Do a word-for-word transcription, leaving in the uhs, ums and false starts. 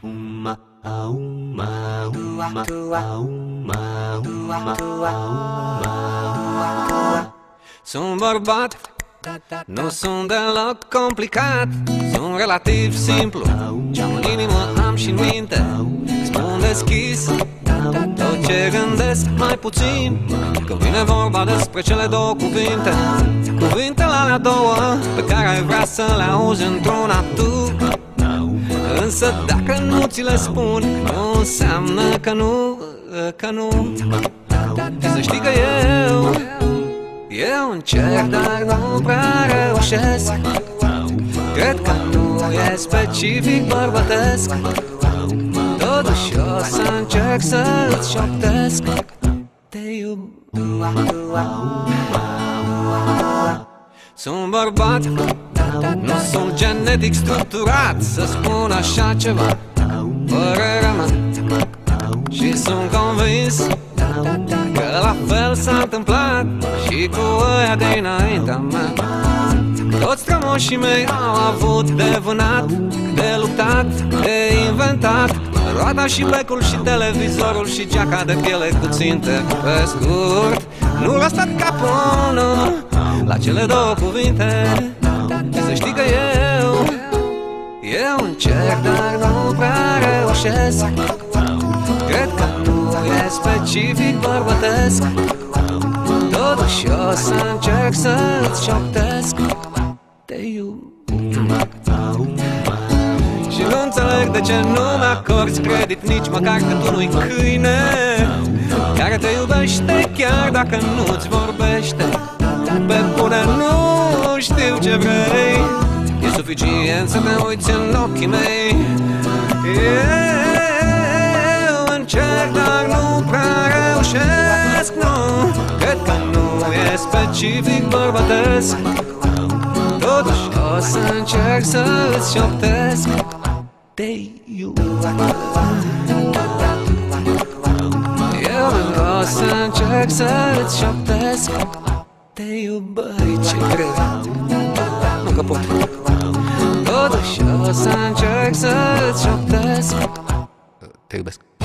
Sunt bărbat, nu sunt deloc complicat, sunt relativ simplu, ce-am în inimă am și în minte. Spun deschis tot ce gândesc, mai puțin când vine vorba despre cele două cuvinte. Cuvintele alea două pe care ai vrea să le auzi într-una tu. Însă dacă nu ți le spun, nu înseamnă că nu, că nu. Și să știi că eu Eu încerc, dar nu prea reușesc. Cred că nu e specific bărbătesc. Totuși o să încerc să-ți șoptesc: te iub. Sunt bărbat, nu sunt genetic structurat să spun așa ceva, părerea mea. Și sunt convins că la fel s-a întâmplat și cu ăia de înaintea mea. Toți strămoșii mei au avut de vânat, de luptat, de inventat roata și becul și televizorul și geaca de piele cu ținte. Pe scurt, nu l-a stat capul la cele două cuvinte. Și să știi că eu Eu încerc, dar nu prea reușesc. Cred că nu e specific bărbătesc. Totuși o să încerc să-ți șoptesc: te iub. Și nu înțeleg de ce nu mi-acorzi credit nici măcar că tu nu-i câine care te iubește chiar dacă nu-ți vorbește. Pe bune nu știu ce vrei, e suficient să te uiți în ochii mei. Eu încerc, dar nu prea reușesc, nu. Cred că nu e specific bărbătesc. Totuși o să încerc să-ți șoptesc: te iub. Eu o să încerc să-ți șoptesc: te iub. Băi, ce greu, nu că pot. Totuși o să încerc să-ți șoptesc: te iubesc.